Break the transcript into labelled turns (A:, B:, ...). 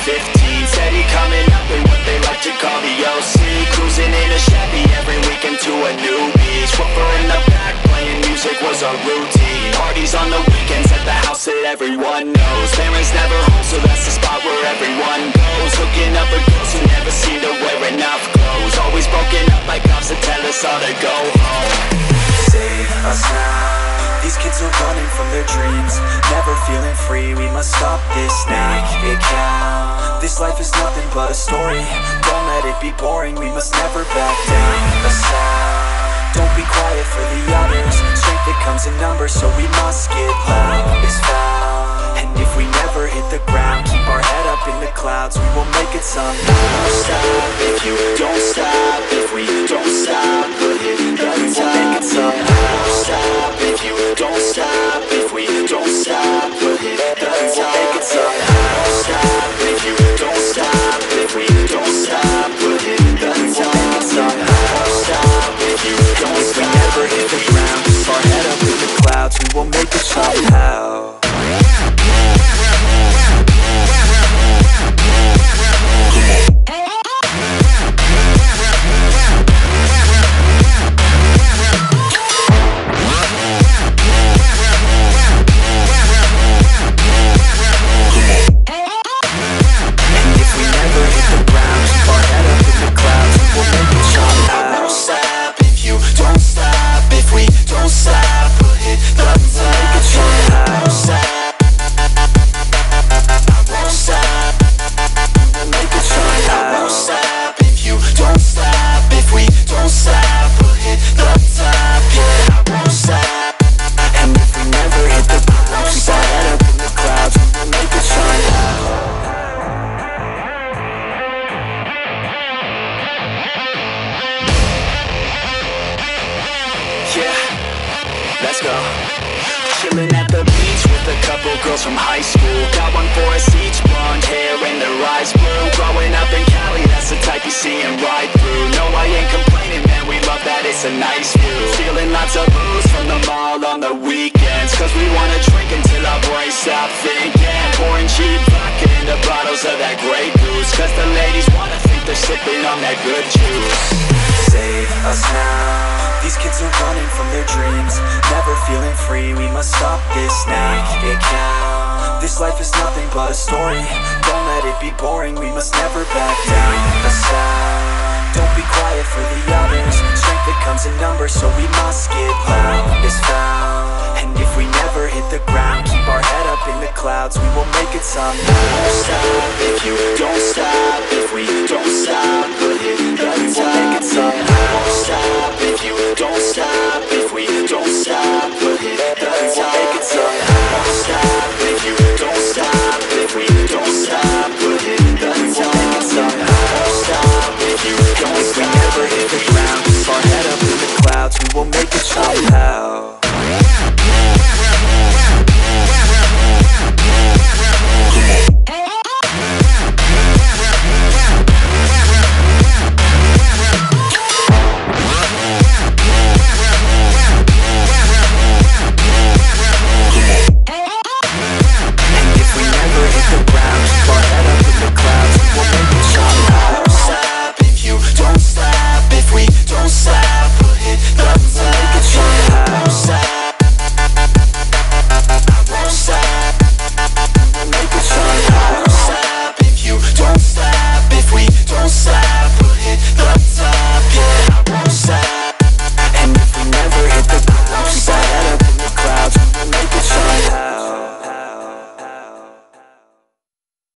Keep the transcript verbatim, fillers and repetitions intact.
A: fifteen, steady coming up in what they like to call the O C. Cruising in a Chevy every weekend to a new beach. Whooper in the back playing music was our routine. Parties on the weekends at the house that everyone knows. Parents never home, so that's the spot where everyone goes. Hooking up with girls who never seem to wear enough clothes. Always broken up by cops that tell us all to go home. Save us now. These kids are running from their dreams, never feeling free. We must stop this, make it count. This life is nothing but a story. Don't let it be boring. We must never back down. The sound. Don't be quiet for the others. Strength that comes in numbers, so we must get loud. It's found. And if we never hit the ground, keep our head up in the clouds, we will make it somehow. Don't stop if you don't stop. If we don't stop, we'll hit the top. We will make it somehow. Don't stop if you don't stop. If we don't stop, we'll hit the top. We will make it somehow. Don't stop if you don't stop. If we don't stop, we'll hit the top. We will make it somehow. Don't stop if you don't stop. If we never hit the ground, keep our head up in the clouds, we will make it somehow. Let's go. Chilling at the beach with a couple girls from high school. Got one for us each, blonde hair and their eyes blue. Growing up in Cali, that's the type you see and ride through. No, I ain't complaining, man, we love that, it's a nice view. Stealing lots of booze from the mall on the weekends, cause we wanna drink until our brains stop thinking. Pouring cheap vodka into bottles of that Grey Goose, cause the ladies wanna think they're sipping on that good juice. Save us now. These kids are running from their dreams, never feeling free. We must stop this, make it count. This life is nothing but a story. Don't let it be boring. We must never back down. The sound. Don't be quiet for the others. Strength that comes in numbers, so we must get loud. It's found. And if we never hit the ground, keep our head up in the clouds, we will make it somehow. Stop